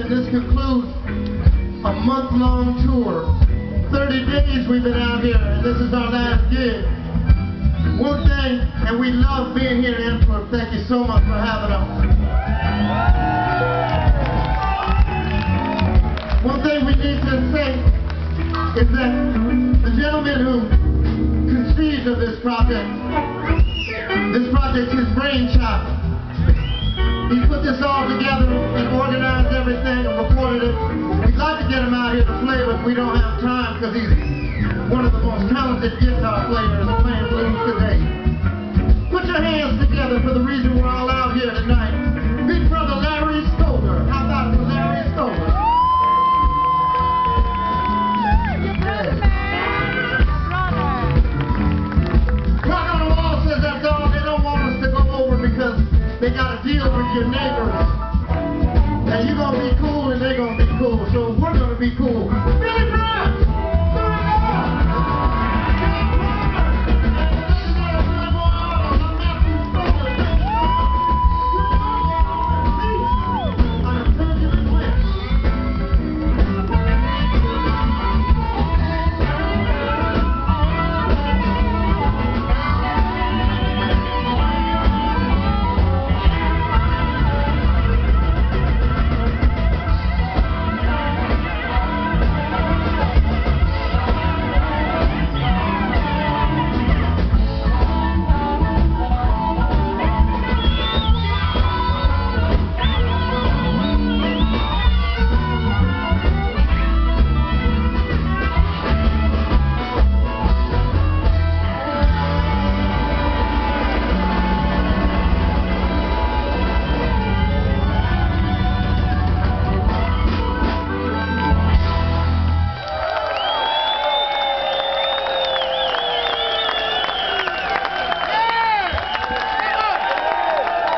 and this concludes a month-long tour. 30 days we've been out here, and this is our last gig. One thing, and we love being here in Antwerp. Thank you so much for having us. One thing we need to say is that the gentleman who conceived of this project his brainchild. He put this all together and organized everything and recorded it. We'd like to get him out here to play, but we don't have time because he's one of the most talented guitar players playing blues today. Put your hands together for the reason we're all out here tonight. Big brother Larry Skoller. How about it for Larry Skoller? Clock on the wall says that's all. They don't want us to go over because they got to deal with your neighbors. And you're going to be cool and they're going to be cool. So we're going to be cool. Billie Brown!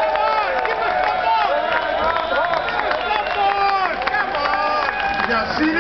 See